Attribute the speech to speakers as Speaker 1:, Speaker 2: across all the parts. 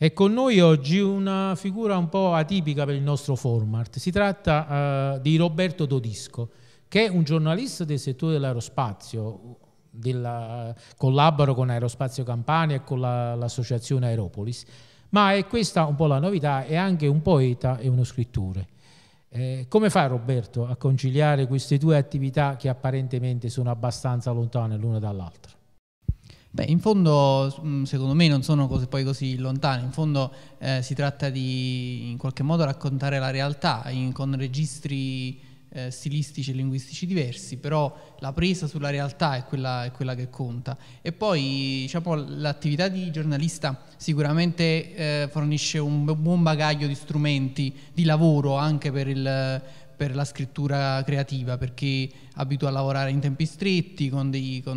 Speaker 1: È con noi oggi una figura un po' atipica per il nostro format. Si tratta di Roberto Todisco, che è un giornalista del settore dell'aerospazio, collabora con Aerospazio Campania e con l'associazione Aeropolis, ma è questa un po' la novità, è anche un poeta e uno scrittore. Come fa Roberto a conciliare queste due attività che apparentemente sono abbastanza lontane l'una dall'altra?
Speaker 2: Beh, in fondo secondo me non sono cose poi così lontane, in fondo si tratta di in qualche modo raccontare la realtà con registri stilistici e linguistici diversi, però la presa sulla realtà è quella che conta. E poi diciamo, l'attività di giornalista sicuramente fornisce un buon bagaglio di strumenti di lavoro anche per la scrittura creativa, perché abitua a lavorare in tempi stretti, con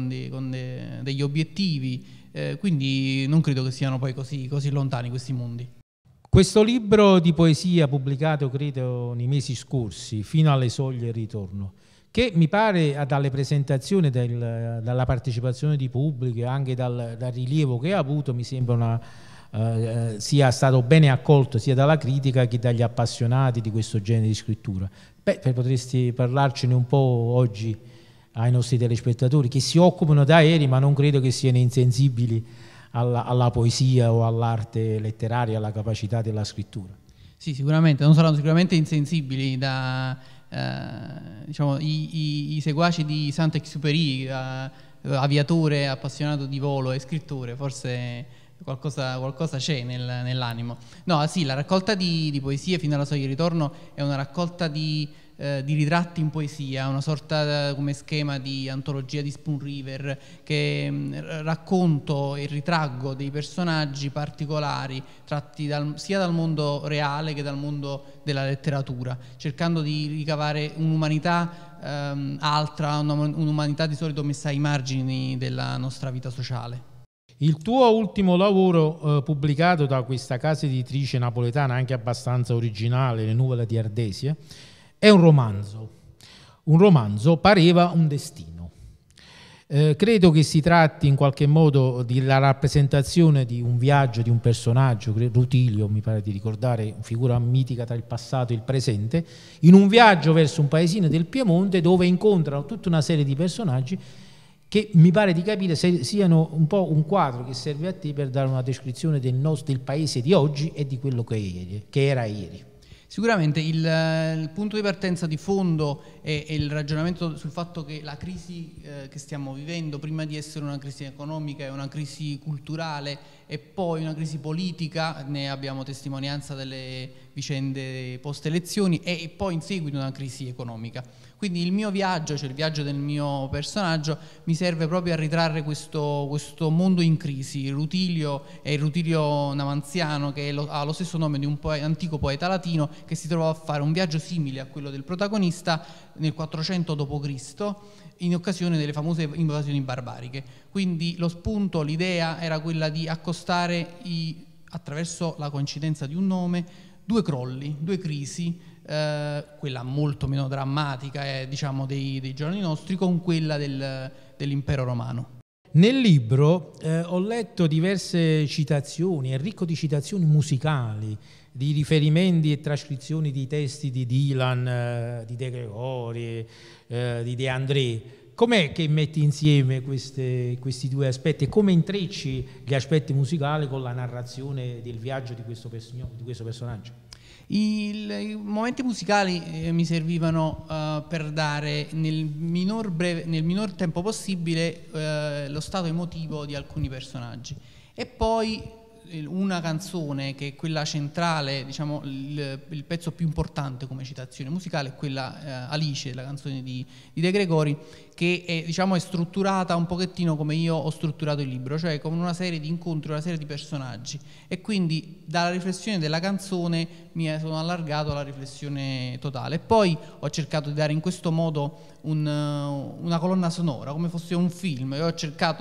Speaker 2: degli obiettivi, quindi non credo che siano poi così lontani questi mondi.
Speaker 1: Questo libro di poesia pubblicato credo nei mesi scorsi, Fino alle soglie del ritorno, che mi pare dalle presentazioni, dalla partecipazione di pubblico e anche dal rilievo che ha avuto, mi sembra sia stato bene accolto sia dalla critica che dagli appassionati di questo genere di scrittura. Potresti parlarcene un po' oggi ai nostri telespettatori che si occupano da aerei, ma non credo che siano insensibili alla poesia o all'arte letteraria, alla capacità della scrittura.
Speaker 2: Sì, sicuramente, non saranno sicuramente insensibili diciamo, i seguaci di Saint-Exupéry, aviatore appassionato di volo e scrittore, forse qualcosa c'è nell'animo. No, sì, la raccolta di poesie Fino alla soglia di ritorno è una raccolta di ritratti in poesia, una sorta come schema di antologia di Spoon River, che racconto e ritraggo dei personaggi particolari tratti sia dal mondo reale che dal mondo della letteratura, cercando di ricavare un'umanità altra, un'umanità di solito messa ai margini della nostra vita sociale.
Speaker 1: Il tuo ultimo lavoro pubblicato da questa casa editrice napoletana, anche abbastanza originale, Le nuvole di Ardesia, è un romanzo. Un romanzo, Pareva un destino. Credo che si tratti in qualche modo della rappresentazione di un viaggio di un personaggio, Rutilio, mi pare di ricordare, una figura mitica tra il passato e il presente, in un viaggio verso un paesino del Piemonte dove incontrano tutta una serie di personaggi che mi pare di capire siano un po' un quadro che serve a te per dare una descrizione del paese di oggi e di quello che era ieri.
Speaker 2: Sicuramente il punto di partenza di fondo è il ragionamento sul fatto che la crisi che stiamo vivendo, prima di essere una crisi economica, è una crisi culturale e poi una crisi politica, ne abbiamo testimonianza delle vicende post-elezioni, e poi in seguito una crisi economica. Quindi il mio viaggio, cioè il viaggio del mio personaggio, mi serve proprio a ritrarre questo mondo in crisi. Rutilio è il Rutilio Navanziano, che ha lo stesso nome di un antico poeta latino, che si trovò a fare un viaggio simile a quello del protagonista nel 400 d.C. in occasione delle famose invasioni barbariche. Quindi lo spunto, l'idea era quella di accostare attraverso la coincidenza di un nome due crolli, due crisi, quella molto meno drammatica diciamo dei giorni nostri con quella dell'impero romano.
Speaker 1: Nel libro ho letto diverse citazioni, è ricco di citazioni musicali, di riferimenti e trascrizioni di testi di Dylan, di De Gregori, di De André. Com'è che metti insieme questi due aspetti e come intrecci gli aspetti musicali con la narrazione del viaggio di questo personaggio?
Speaker 2: I momenti musicali mi servivano per dare nel minor tempo possibile lo stato emotivo di alcuni personaggi, e poi una canzone che è quella centrale, diciamo il pezzo più importante come citazione musicale, è quella Alice, la canzone di De Gregori, che è strutturata un pochettino come io ho strutturato il libro, cioè con una serie di incontri, una serie di personaggi, e quindi dalla riflessione della canzone mi sono allargato alla riflessione totale. E poi ho cercato di dare in questo modo una colonna sonora, come fosse un film, e ho cercato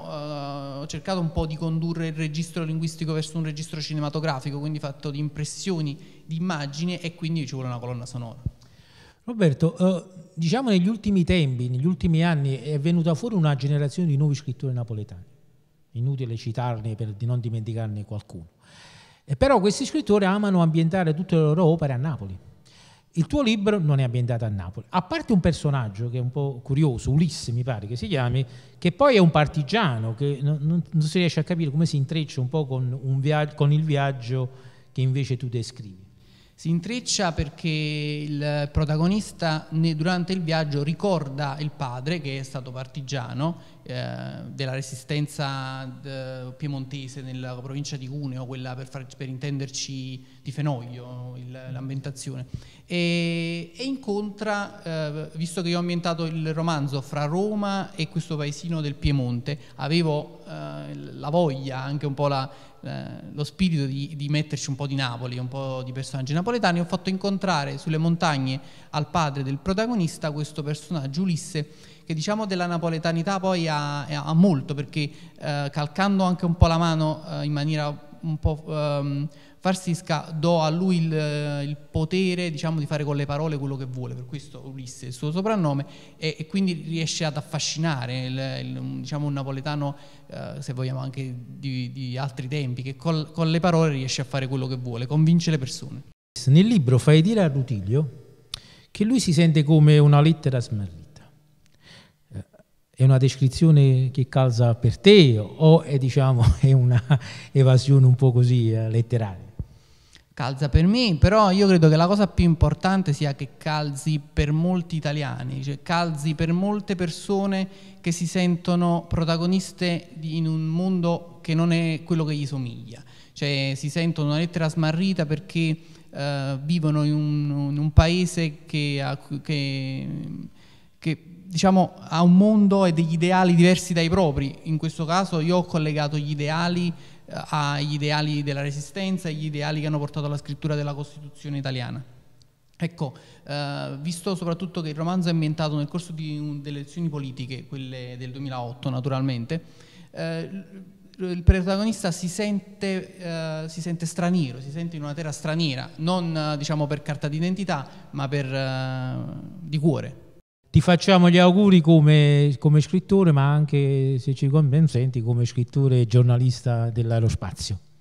Speaker 2: un po' di condurre il registro linguistico verso un registro cinematografico, quindi fatto di impressioni, di immagini, e quindi ci vuole una colonna sonora.
Speaker 1: Roberto, diciamo negli ultimi tempi, negli ultimi anni è venuta fuori una generazione di nuovi scrittori napoletani, inutile citarne per di non dimenticarne qualcuno. Però questi scrittori amano ambientare tutte le loro opere a Napoli. Il tuo libro non è ambientato a Napoli, a parte un personaggio che è un po' curioso, Ulisse mi pare che si chiami, che poi è un partigiano, che non si riesce a capire come si intreccia un po' con il viaggio che invece tu descrivi.
Speaker 2: Si intreccia perché il protagonista durante il viaggio ricorda il padre, che è stato partigiano della resistenza piemontese nella provincia di Cuneo, quella per intenderci di Fenoglio, l'ambientazione, e incontra, visto che io ho ambientato il romanzo fra Roma e questo paesino del Piemonte, avevo la voglia, anche un po' lo spirito di metterci un po' di Napoli, un po' di personaggi napoletani. Ho fatto incontrare sulle montagne al padre del protagonista questo personaggio Ulisse, che diciamo della napoletanità poi ha molto, perché calcando anche un po' la mano in maniera un po' farsisca, do a lui il potere, diciamo, di fare con le parole quello che vuole, per questo Ulisse è il suo soprannome, e quindi riesce ad affascinare diciamo un napoletano, se vogliamo anche di altri tempi, che con le parole riesce a fare quello che vuole, convince le persone.
Speaker 1: Nel libro fai dire a Rutilio che lui si sente come una lettera smarrita. È una descrizione che calza per te o è, diciamo, è una evasione un po' così letteraria?
Speaker 2: Calza per me, però io credo che la cosa più importante sia che calzi per molti italiani, cioè calzi per molte persone che si sentono protagoniste in un mondo che non è quello che gli somiglia, cioè si sentono una lettera smarrita perché vivono in un paese che diciamo ha un mondo e degli ideali diversi dai propri. In questo caso io ho collegato gli ideali agli ideali della Resistenza, agli ideali che hanno portato alla scrittura della Costituzione italiana. Ecco, visto soprattutto che il romanzo è ambientato nel corso delle elezioni politiche, quelle del 2008 naturalmente, il protagonista si sente straniero, si sente in una terra straniera, non diciamo per carta d'identità, ma di cuore.
Speaker 1: Ti facciamo gli auguri come scrittore, ma anche, se ci consenti, come scrittore e giornalista dell'aerospazio.